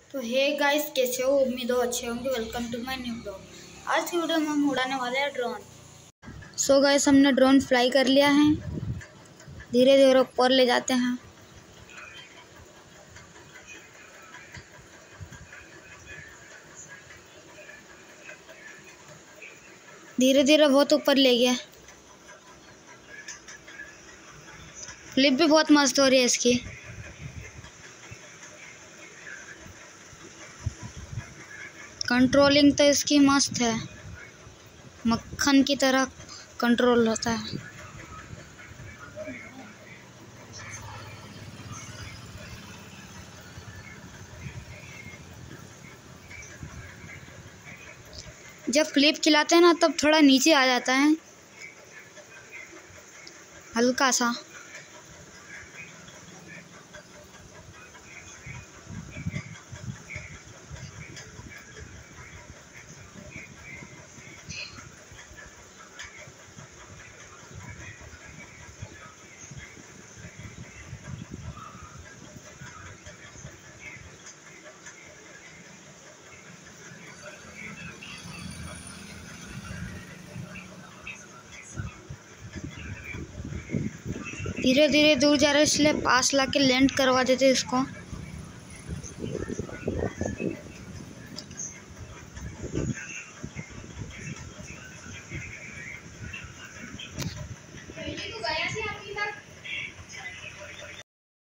तो hey guys, कैसे हो? उम्मीद हो अच्छे होंगे। Welcome to my new blog. आज की वीडियो में हम उड़ाने वाले हैं ड्रोन। सो गाइस, हमने ड्रोन फ्लाई कर लिया है। धीरे धीरे ऊपर ले जाते हैं। धीरे धीरे बहुत ऊपर ले गया। फ्लिप भी बहुत मस्त हो रही है इसकी। कंट्रोलिंग तो इसकी मस्त है, मक्खन की तरह कंट्रोल होता है। जब फ्लिप खिलाते हैं ना तब थोड़ा नीचे आ जाता है, हल्का सा। धीरे धीरे दूर जा रहे, इसलिए पास लाके लैंड करवा देते इसको।